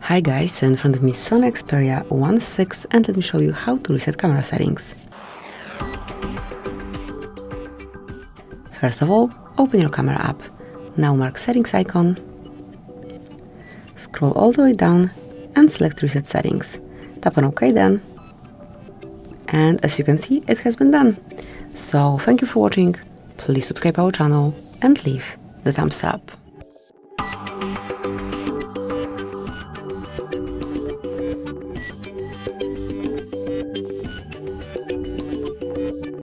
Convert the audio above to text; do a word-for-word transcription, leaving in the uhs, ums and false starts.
Hi guys, in front of me Sony Xperia one point six, and let me show you how to reset camera settings. First of all, open your camera app. Now mark settings icon, scroll all the way down and select reset settings. Tap on OK then. And as you can see, it has been done. So thank you for watching, please subscribe our channel and leave the thumbs up.